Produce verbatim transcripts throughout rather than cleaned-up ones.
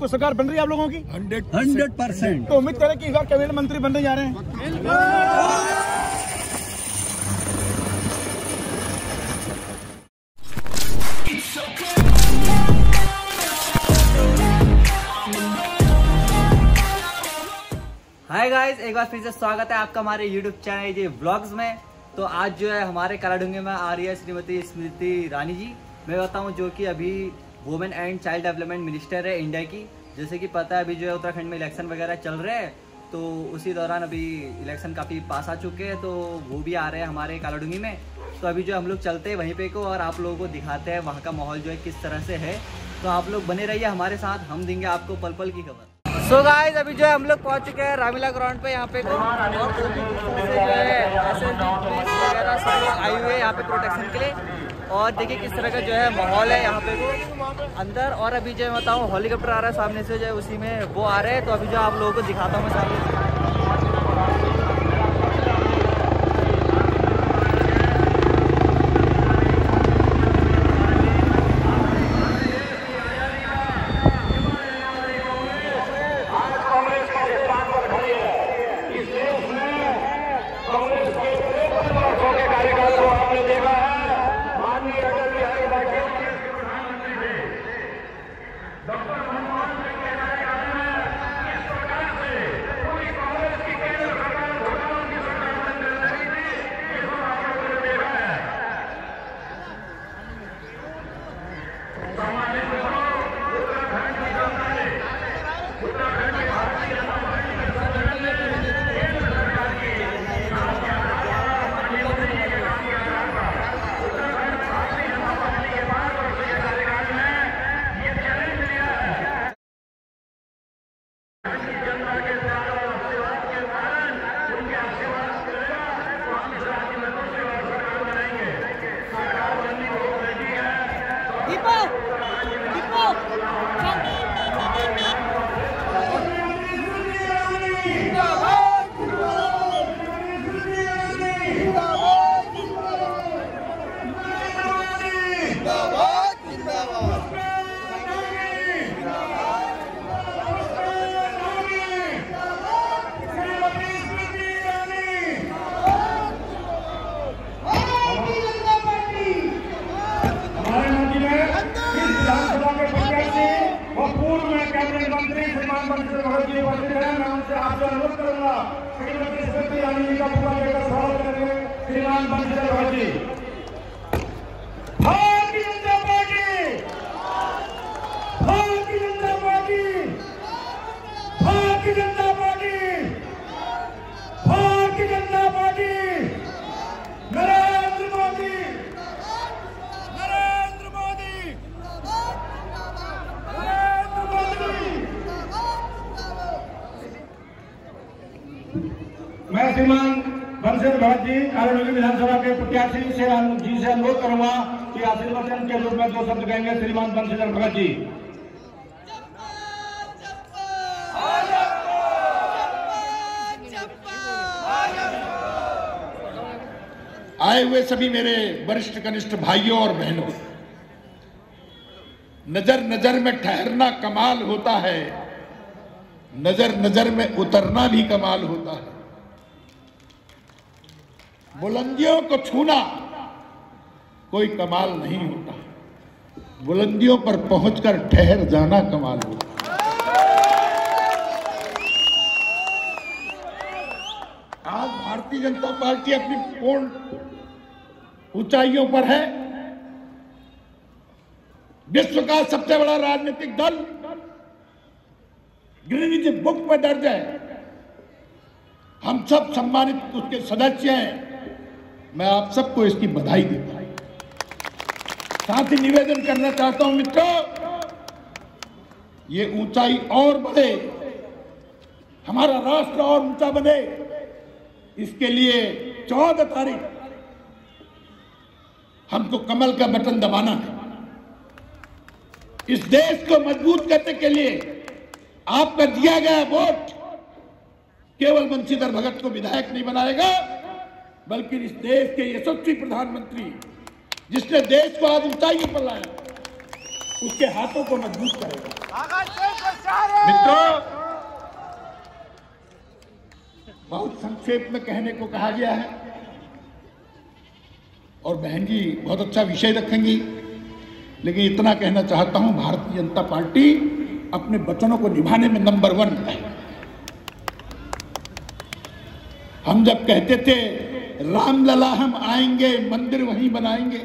को सरकार बन रही है आप लोगों की? Hundred percent. तो उम्मीद करें कि इस बार कैबिनेट मंत्री बनने जा रहे हैं। हाय गाइस, एक बार फिर से स्वागत है आपका हमारे यूट्यूब चैनल जी व्लॉग्स में। तो आज जो है हमारे कालाडूंगी में आ रही है श्रीमती स्मृति ईरानी जी। मैं बताऊं जो कि अभी women and child development minister है इंडिया की। जैसे कि पता है अभी जो है उत्तराखंड में इलेक्शन वगैरह चल रहे हैं, तो उसी दौरान अभी इलेक्शन काफ़ी पास आ चुके हैं, तो वो भी आ रहे हैं हमारे कालाडूंगी में। तो अभी जो हम लोग चलते हैं वहीं पे को और आप लोगों को दिखाते हैं वहाँ का माहौल जो है किस तरह से है। तो आप लोग बने रहिए हमारे साथ, हम देंगे आपको पल पल की खबर। सो गाइस, अभी जो है हम लोग पहुंच चुके हैं रामलीला ग्राउंड पे। यहाँ पे को और जो है वगैरह सब लोग आए हुए हैं यहाँ पे प्रोटेक्शन के लिए। और देखिए किस तरह का जो है माहौल है यहाँ पे को अंदर। और अभी जो है बताऊँ हेलीकॉप्टर आ रहा है सामने से, जो है उसी में वो आ रहे हैं। तो अभी जो आप लोगों को दिखाता हूँ मैं सामने। श्रीमान बंशीधर भगत जी, भारतीय Janata party, Bharatiya Janata party, Bharatiya Janata party, Bharatiya Janata party, Narendra Modi, Narendra Modi, Narendra Modi. मैं श्रीमान बंशीधर भगत जी कालाडूंगी विधानसभा के प्रत्याशी से जी से अनुरोध करूंगा कि आशीर्वचन के रूप में दो शब्द कहेंगे। श्रीमान बंशीधर भगत जी। आए हुए सभी मेरे वरिष्ठ कनिष्ठ भाइयों और बहनों, नजर नजर में ठहरना कमाल होता है, नजर नजर में उतरना भी कमाल होता है। बुलंदियों को छूना कोई कमाल नहीं होता, बुलंदियों पर पहुंचकर ठहर जाना कमाल होता। आज भारतीय जनता पार्टी अपनी पूर्ण ऊंचाइयों पर है। विश्व का सबसे बड़ा राजनीतिक दल गिनीज बुक में दर्ज है। हम सब सम्मानित उसके सदस्य हैं। मैं आप सबको इसकी बधाई देता हूं। साथ ही निवेदन करना चाहता हूं मित्रों, ये ऊंचाई और बढ़े, हमारा राष्ट्र और ऊंचा बने, इसके लिए चौदह तारीख हमको कमल का बटन दबाना है। इस देश को मजबूत करने के लिए आपका दिया गया वोट केवल बंशीधर भगत को विधायक नहीं बनाएगा, बल्कि इस देश के यशस्वी प्रधानमंत्री जिसने देश को आज ऊंचाई पर लाया, उसके हाथों को मजबूत करेगा। मित्रों, बहुत संक्षेप में कहने को कहा गया है और बहन जी बहुत अच्छा विषय रखेंगी, लेकिन इतना कहना चाहता हूं, भारतीय जनता पार्टी अपने वचनों को निभाने में नंबर वन है। हम जब कहते थे रामलला हम आएंगे मंदिर वहीं बनाएंगे,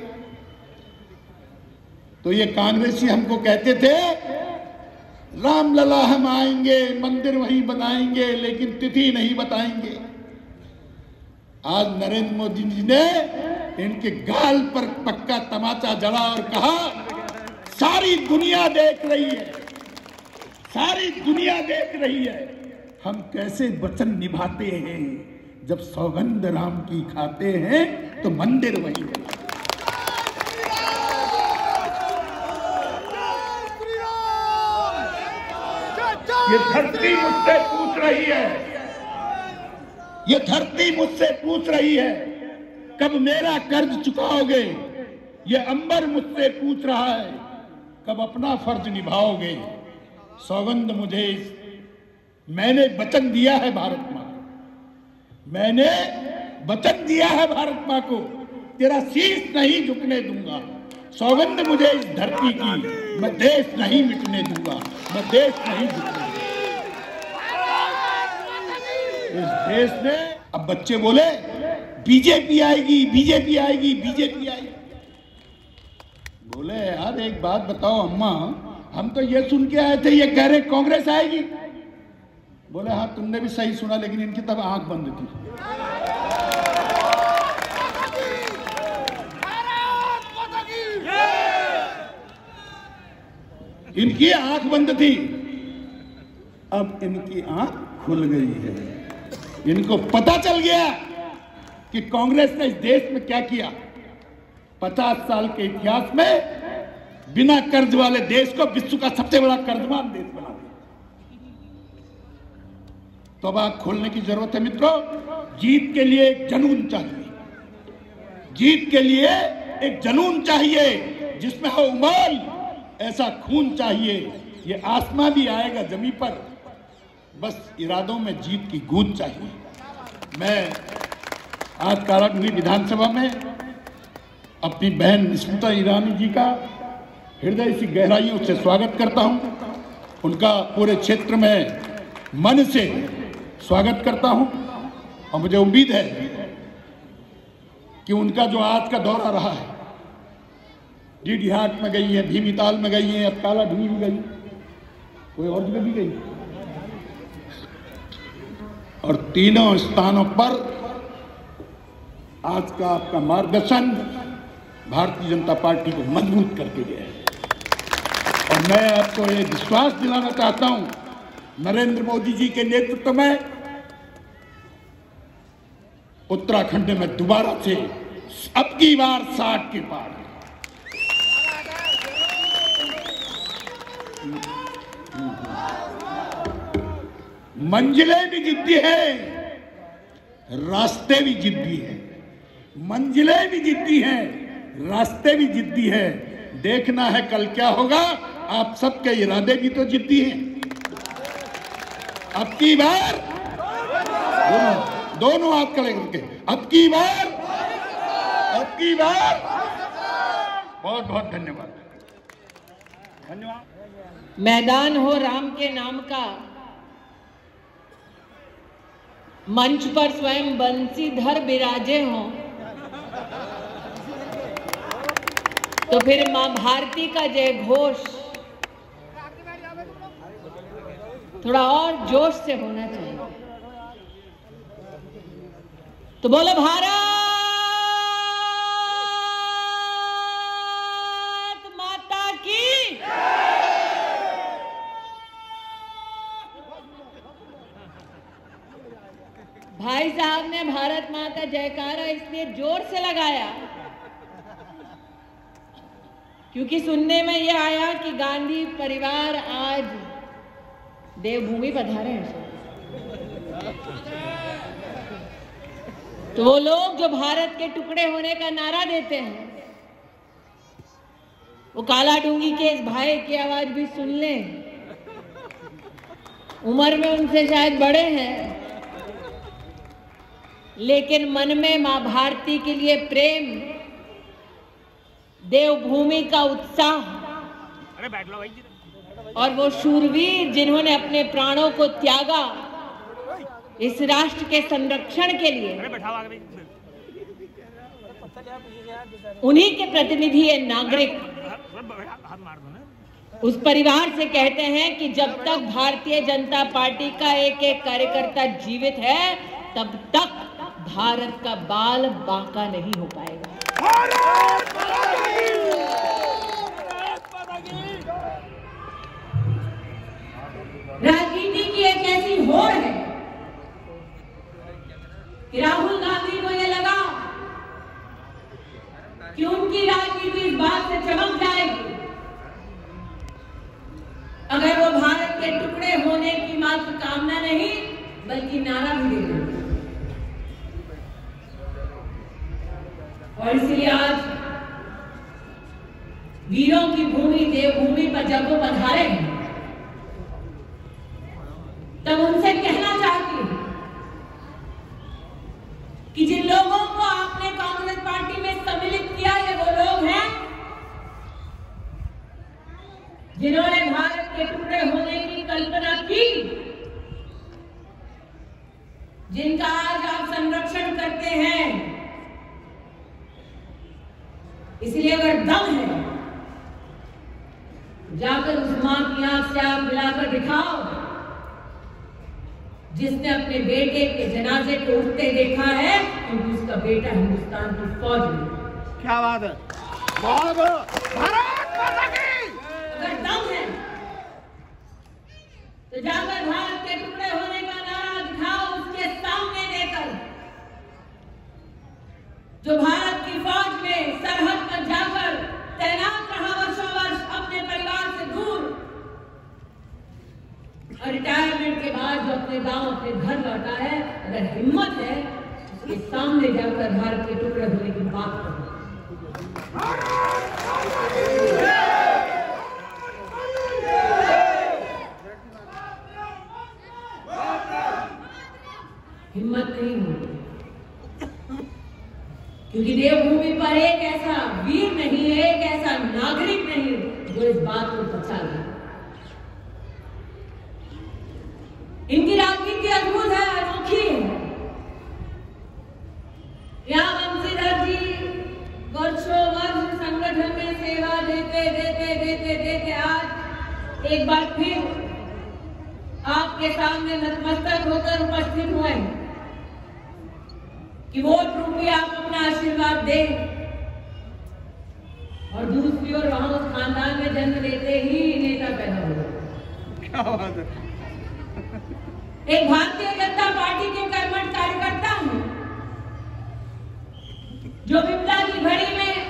तो ये कांग्रेसी हमको कहते थे रामलला हम आएंगे मंदिर वहीं बनाएंगे, लेकिन तिथि नहीं बताएंगे। आज नरेंद्र मोदी जी ने इनके गाल पर पक्का तमाचा जड़ा और कहा सारी दुनिया देख रही है, सारी दुनिया देख रही है हम कैसे वचन निभाते हैं। जब सौगंध राम की खाते हैं तो मंदिर वहीं बना। ये धरती मुझसे पूछ रही है, ये धरती मुझसे पूछ रही है कब मेरा कर्ज चुकाओगे। ये अंबर मुझसे पूछ रहा है कब अपना फर्ज निभाओगे। सौगंध मुझे, मैंने वचन दिया है भारत मां, मैंने वचन दिया है भारत मां को, तेरा शीश नहीं झुकने दूंगा। सौगंध मुझे इस धरती की, मैं देश नहीं मिटने दूंगा, मैं देश नहीं झुकने दूंगा। इस देश में अब बच्चे बोले बीजेपी आएगी, बीजेपी आएगी, बीजेपी आएगी। बोले यार एक बात बताओ अम्मा, हम तो ये सुन के आए थे ये कह रहे कांग्रेस आएगी। बोले हाँ तुमने भी सही सुना, लेकिन इनकी तब आंख बंद थी। इनकी आंख बंद थी, अब इनकी आंख खुल गई है। इनको पता चल गया कि कांग्रेस ने इस देश में क्या किया। पचास साल के इतिहास में बिना कर्ज वाले देश को विश्व का सबसे बड़ा कर्जमान देश बना दिया। तो अब आंख खोलने की जरूरत है मित्रों। जीत के लिए एक जनून चाहिए, जीत के लिए एक जनून चाहिए जिसमें हो उमल, ऐसा खून चाहिए। ये आसमां भी आएगा जमीन पर, बस इरादों में जीत की गूंज चाहिए। मैं आज काराडूंगी विधानसभा में अपनी बहन स्मृति ईरानी जी का हृदय से गहराइयों से स्वागत करता हूं। उनका पूरे क्षेत्र में मन से स्वागत करता हूं और मुझे उम्मीद है कि उनका जो आज का दौरा रहा है, डीडी हाट में गई है, भीमीताल में गई है, अब कालाढूंगी भी गई, कोई और जगह भी गई, और तीनों स्थानों पर आज का आपका मार्गदर्शन भारतीय जनता पार्टी को मजबूत करके गया है। और मैं आपको ये विश्वास दिलाना चाहता हूं, नरेंद्र मोदी जी के नेतृत्व में उत्तराखंड में दोबारा से अब की बार साठ के पार मंजिलें भी जिद्दी है, रास्ते भी जिद्दी है। मंजिलें भी जिद्दी हैं, रास्ते भी जिद्दी है। देखना है कल क्या होगा। आप सबके इरादे भी तो जिद्दी हैं। अब की बार दोनों दोनों हाथ खड़े करके अब की बार, अब की बार। बहुत बहुत धन्यवाद, धन्यवाद। मैदान हो राम के नाम का, मंच पर स्वयं बंसीधर विराजे हों, तो फिर मां भारती का जय घोष थोड़ा और जोश से होना चाहिए। तो बोलो भारत माता की। भाई साहब ने भारत माँ का जयकारा इसलिए जोर से लगाया क्योंकि सुनने में यह आया कि गांधी परिवार आज देवभूमि पधारे हैं। तो वो लोग जो भारत के टुकड़े होने का नारा देते हैं, वो कालाडूंगी के इस भाई की आवाज भी सुन लें उम्र में उनसे शायद बड़े हैं, लेकिन मन में मां भारती के लिए प्रेम, देवभूमि का उत्साह और वो शूरवीर जिन्होंने अपने प्राणों को त्यागा इस राष्ट्र के संरक्षण के लिए, उन्हीं के प्रतिनिधि है नागरिक। उस परिवार से कहते हैं कि जब तक भारतीय जनता पार्टी का एक एक कार्यकर्ता जीवित है, तब तक भारत का बाल बांका नहीं हो पाएगा। राजनीति की एक ऐसी होड़ है कि राहुल गांधी को ये लगा कि उनकी राजनीति इस बात से चमक जाएगी अगर वो भारत के टुकड़े होने की मात्र कामना नहीं बल्कि नारा भी दे देंगे। और इसलिए आज वीरों की भूमि देवभूमि पर जब वो पधारे हैं, तब उनसे कहना चाहती हूं कि जिन लोगों को आपने कांग्रेस पार्टी में सम्मिलित किया, ये वो लोग हैं जिन्होंने भारत के टुकड़े होने की कल्पना की, जिनका आज आप संरक्षण करते हैं। इसलिए अगर दम है, जाकर उस मां की आंख से आप मिलाकर दिखाओ जिसने अपने बेटे के जनाजे को उठते देखा है, क्योंकि उसका बेटा हिंदुस्तान की फौज में। क्या बात है, बहुत भारत माता की। अगर दम है तो जाकर भारत के टुकड़े होने का नारा दिखाओ उसके सामने देकर, जो भारत की फौज में सरहद पर जाकर तैनात रहा वर्षों वर्ष अपने परिवार से दूर, और रिटायरमेंट के बाद जो अपने गांव अपने घर लौटा है। अगर हिम्मत है उसके सामने जाकर भारत के टुकड़े होने की बात करो। हिम्मत नहीं होगी, क्योंकि देवभूमि पर एक ऐसा वीर नहीं है, एक ऐसा नागरिक नहीं जो इस बात को बचा ले। इनकी राजनीति अद्भुत है, अनोखी है। यहाँ बंशीधर जी वर्षों वर्ष संगठन में सेवा देते देते देते देते आज एक बार फिर आपके सामने नतमस्तक होकर उपस्थित हुए कि वोट रूपी आप अपना आशीर्वाद दें। और दूसरी ओर वहां उस खानदान में जन्म लेते ही नेता पैदा हुआ। क्या बात है। एक भारतीय जनता पार्टी के कर्मठ कार्यकर्ता हूं, जो विपदा की घड़ी में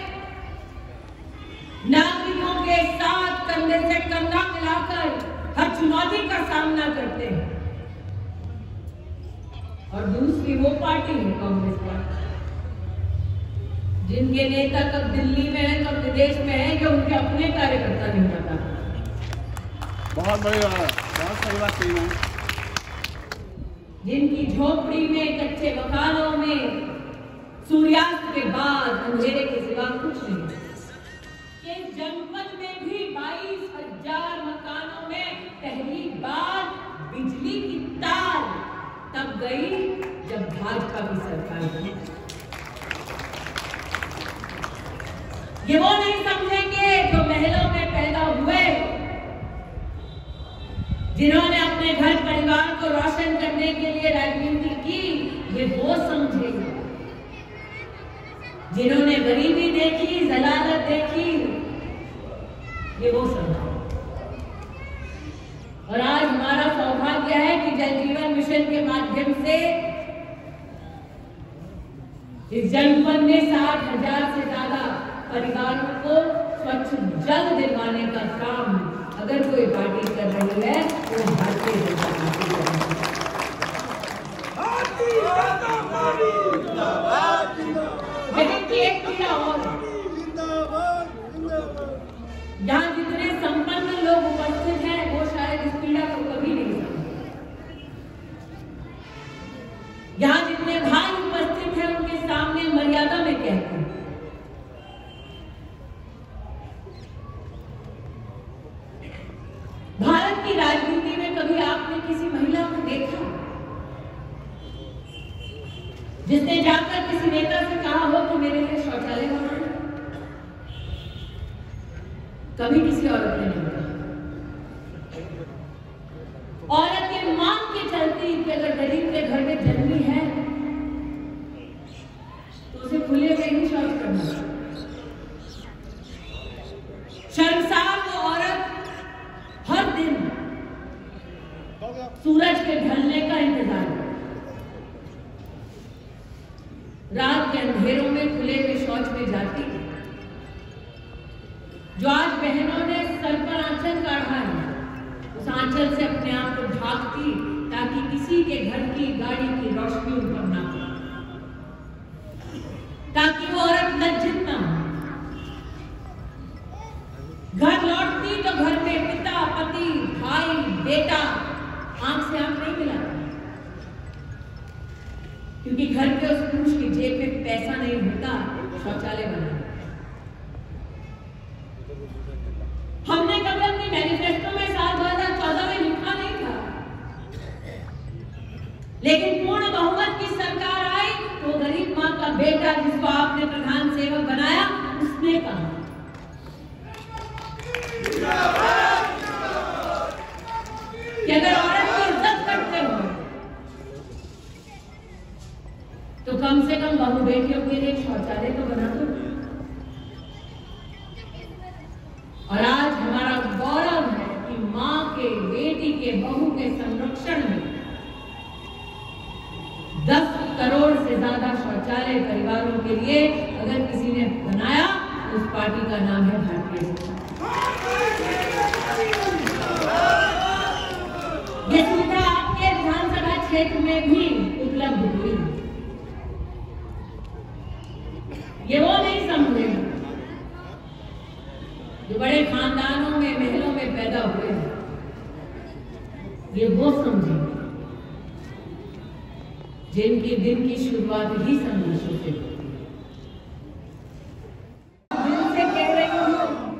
नागरिकों के साथ कंधे से कंधा मिलाकर हर चुनौती का सामना करते हैं। और दूसरी वो पार्टी है कांग्रेस पार्टी, जिनके नेता कब दिल्ली में है कब विदेश में है, जो उनके अपने कार्यकर्ता नहीं पता। बहुत बड़ी बात है, बहुत सही बात कही है। जिनकी झोपड़ी में कच्चे मकानों में सूर्यास्त के बाद अंधेरे के सिवा कुछ नहीं। के जनपद में भी बाईस हजार मकानों में पहली बार बिजली की तार तब गई जब भाजपा की सरकार बनी। ये वो नहीं समझेंगे जो महलों में पैदा हुए, जिन्होंने अपने घर परिवार को रोशन करने के लिए राजनीति की। ये वो समझेंगे जिन्होंने गरीबी देखी, जलालत देखी। ये वो समझे। और आज हमारा सौभाग्य है कि जल जीवन मिशन के माध्यम से इस जनपद में साठ हजार से ज्यादा परिवारों को स्वच्छ जल दिलवाने का काम अगर कोई पार्टी कर रही है तो भारतीय जनता पार्टी कर रही है। लेकिन की एक पीड़ा और, यहाँ जितने संपन्न लोग उपस्थित हैं वो शायद इस पीड़ा को कभी नहीं समझे। जिसने जाकर किसी नेता से कहा हो कि मेरे लिए शौचालय बनाना, कभी किसी औरत ने नहीं कहा। औरत की मांग के चलती कि अगर गरीब के घर में जन्मी है तो उसे खुले में ही शौच करना। शर्मसार वो औरत हर दिन सूरज के ढलने का इंतजार करती, रात के अंधेरों में खुले में शौच में जाती। जो आज बहनों ने सर पर आंचल काढ़ा है, उस आंचल से अपने आप को ढांकती ताकि किसी के घर की गाड़ी की रोशनी उन पर ना हो, ताकि वो औरत लज्जित ना हो। घर लौटती तो घर में पिता, पति, भाई, बेटा आंख से आंख नहीं मिलाता, क्योंकि घर के उस पुरुष की जेब में पैसा नहीं होता शौचालय बनाने। हमने कभी अपनी मैनिफेस्टो में साल दो हज़ार चौदह में लिखा नहीं था, लेकिन पूर्ण बहुमत की सरकार आई तो गरीब मां का बेटा जिसको आपने प्रधान सेवक बनाया, उसने कहा कि अगर औरत की इज्जत करते हो तो कम से कम बहू बेटियों के लिए शौचालय तो बना दो। और आज हमारा गौरव है कि मां के, बेटी के, बहू के संरक्षण में दस करोड़ से ज्यादा शौचालय परिवारों के लिए अगर किसी ने बनाया, उस पार्टी का नाम है भारतीय जनता पार्टी। ये सुविधा आपके विधानसभा क्षेत्र में भी उपलब्ध हुई। ये वो नहीं समझे जो बड़े खानदानों में, महलों में पैदा हुए हैं, ये वो समझे जिनकी दिन की शुरुआत ही संघर्षों से होती है। दिल से कह रही हूं,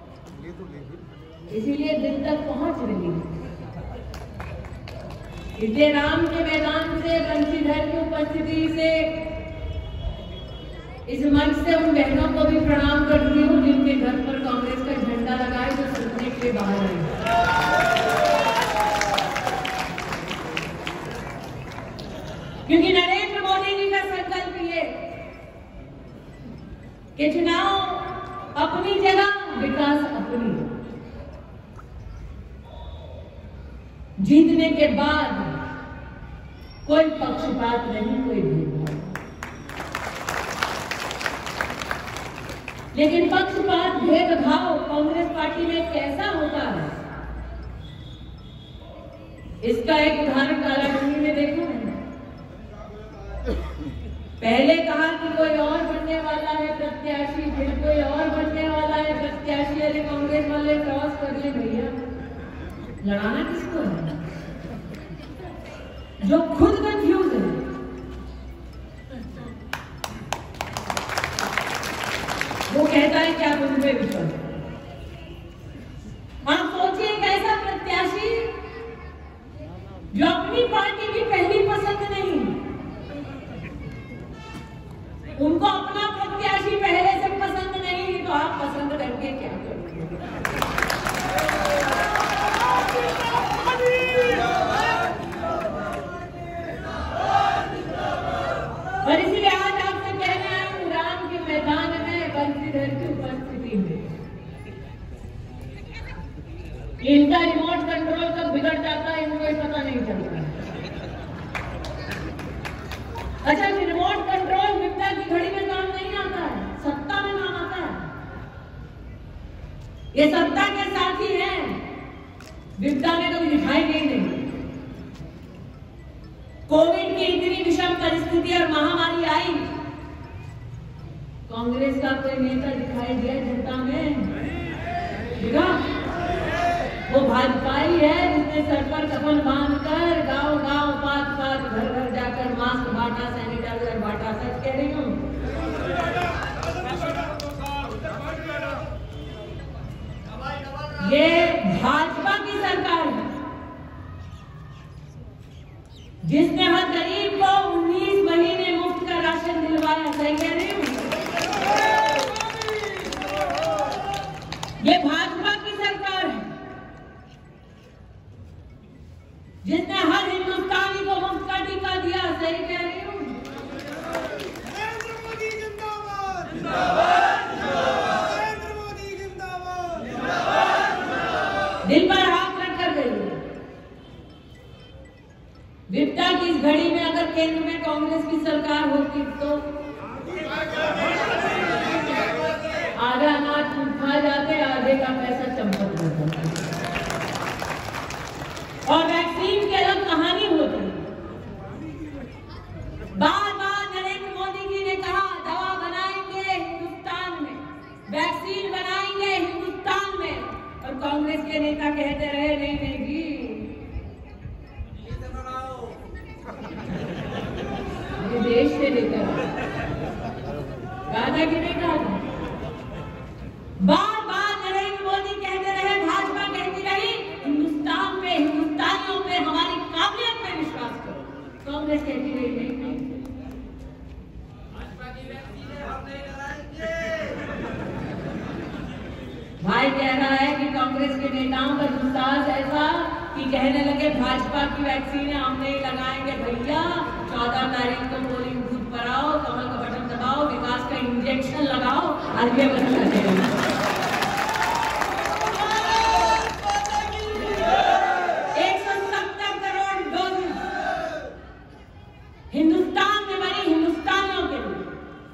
इसीलिए दिल तक पहुंच रही हूं। इसलिए राम के मैदान से, बंशीधर की उपस्थिति से, इस मंच से उन बहनों को भी प्रणाम करती हूँ जिनके घर पर कांग्रेस का झंडा लगाए, जो सदन के बाहर आई। क्योंकि नरेंद्र मोदी जी का संकल्प ये कि चुनाव अपनी जगह, विकास अपनी। जीतने के बाद कोई पक्षपात नहीं, कोई भेदभाव। लेकिन पक्षपात, भेदभाव कांग्रेस पार्टी में कैसा होता है, इसका एक उदाहरण कालाडूंगी में देखा मैंने। पहले कहा कि कोई और बनने वाला है प्रत्याशी, फिर कोई और बनने वाला है प्रत्याशी। अरे कांग्रेस वाले क्रॉस कर ले भैया, लड़ाना किसको है? जो खुद कंफ्यूज है, वो कहता है कि आप उन पे विश्वास। आप सोचिए एक ऐसा प्रत्याशी जो अपनी पार्टी की पहली पसंद नहीं, उनको अपना प्रत्याशी पहले से पसंद नहीं, तो आप पसंद करके क्या करोगे? और इसीलिए आज आपसे कहने आए हूं, राम के मैदान में, बंशीधर की उपस्थिति में, इनका रिमोट कंट्रोल कब बिगड़ जाता है इनको ही पता नहीं चलता। अच्छा, रिमोट कंट्रोल विपदा की घड़ी में काम नहीं आता है, सत्ता में काम आता है। ये सत्ता के साथी हैं, विपदा में कभी दिखाई नहीं देंगे। कोविड की इतनी विषम परिस्थिति और महामारी आई, कांग्रेस का कोई नेता दिखाई दिया जनता में? दिखा? वो भाजपाई है जिसने सर पर कफन बांधकर गांव गांव, पात पात, घर घर जाकर मास्क बांटा, सैनिटाइजर बांटा। सच कह रही हूँ। ये भाजपा की सरकार है जिसने हर गरीब को उन्नीस महीने मुफ्त बनवाया, सही कह रही हूँ? ये भाजपा की सरकार है जिसने हर हिंदुस्तानी को मुफ्त का टीका दिया, सही कह रही हूँ? नरेंद्र मोदी जिंदाबाद, जिंदाबाद, नरेंद्र मोदी जिंदाबाद, जिंदाबाद। दिल पर हाथ रखकर गई। विपदा की इस घड़ी में अगर केंद्र में कांग्रेस की सरकार होती तो आधा अनाज खा जाते, आधे का पैसा चंपत होता और वैक्सीन की अलग कहानी होती। बार बार नरेंद्र मोदी जी ने कहा दवा बनाएंगे हिंदुस्तान में, वैक्सीन बनाएंगे हिंदुस्तान में, और कांग्रेस के नेता कहते रहे नहीं नहीं जी देश से लेकर राजा की नहीं कहा। बार बार नरेंद्र मोदी कहते रहे, भाजपा कहती रही हिंदुस्तान में, हिंदुस्तानियों पे, हमारी काबिलियत पे विश्वास करो। कांग्रेस कहती रही नहीं नहीं भाई कह रहा है कि कांग्रेस के नेताओं का दुस्साहस ऐसा कि कहने लगे भाजपा की वैक्सीन हम नहीं लगाएंगे भैया, चौदह तारीख को पोलिंग बूथ पर आओ, कमल का बटन दबाओ, विकास का इंजेक्शन लगाओ, आगे बढ़ एक सौ सत्तर करोड़ डोज हिंदुस्तान में बनी हिंदुस्तानियों के लिए,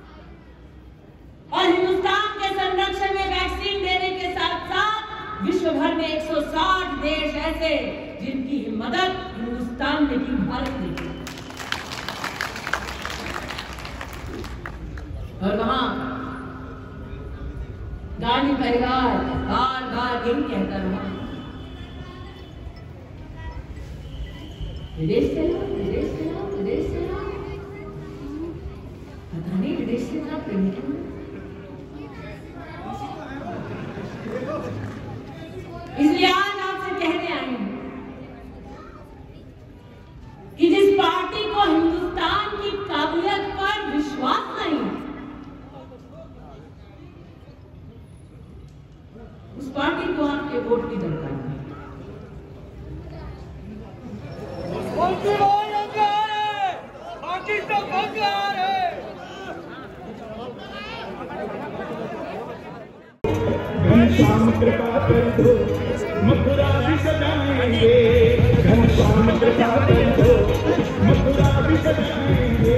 और हिंदुस्तान के संरक्षण में वैक्सीन देने के साथ साथ विश्व भर में एक सौ साठ देश ऐसे जिनकी मदद हिंदुस्तान ने की, भारत ने की। और वहां गांधी परिवार बार बार यही कहता रहा विदेश से लाओ, विदेश से लाओ, विदेश से लाओ। पता नहीं विदेश से लाओ प्रेम क्यों। इसलिए आज आपसे कहने आई हूं कि जिस पार्टी को हिंदुस्तान की काबिलियत पर विश्वास नहीं, उस पार्टी को आपके वोट की दरकार नहीं। घनश्याम कृपा कर दो, मथुरा भी सजाएंगे, घनश्याम कृपा कर दो, मथुरा भी सजाएंगे।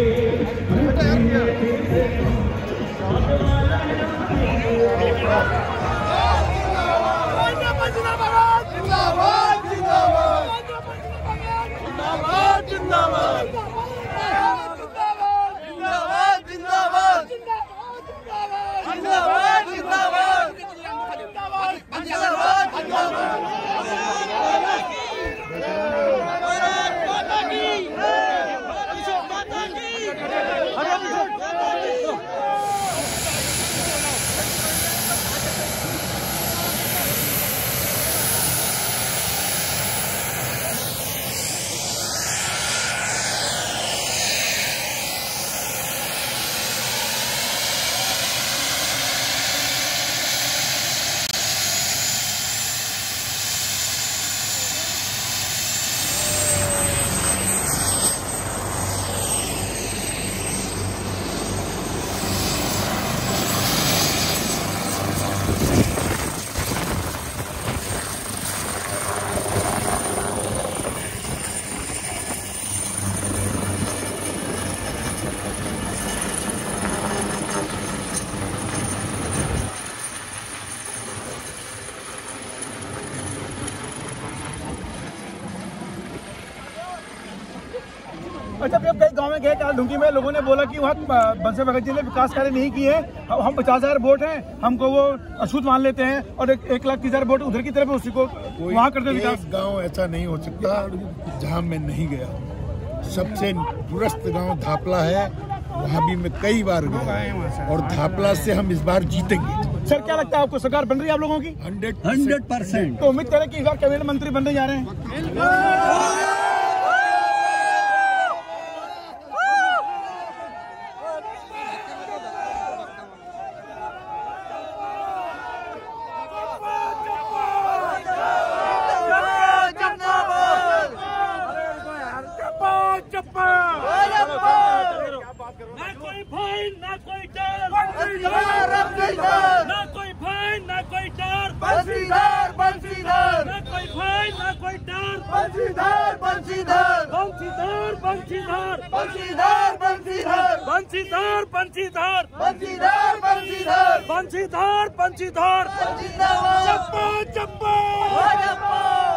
अच्छा, जब कई गाँव में गए कालढुंगी में, लोगों ने बोला कि वहाँ बंसी भगत जी ने विकास कार्य नहीं किए, हम पचास हजार वोट हैं, हमको वो अछूत मान लेते हैं, और एक, एक लाख तीस हजार वोट उधर की तरफ उसी को वहाँ करते विकास। गांव ऐसा नहीं हो सकता जहां मैं नहीं गया। सबसे दूरस्थ गांव धापला है, वहाँ भी मैं कई बार गया, और धापला से हम इस बार जीतेंगे। सर, क्या लगता है आपको, सरकार बन रही है आप लोगों की? Hundred hundred percent. तो उम्मीद करें कि इस बार कैबिनेट मंत्री बनने जा रहे हैं। चप्पा ना कोई फाइन ना कोई डर, ना कोई फाइन ना कोई डर, बंशीधर बंशीधर ना कोई फाइन ना कोई डर, बंशीधर बंशीधर बंशीधर बंशीधर बंशीधर बंशीधर बंशीधर बंशीधर बंशीधर बंशीधर बंशीधर बंशीधर जिंदाबाद चप्पा चप्पा भाजपा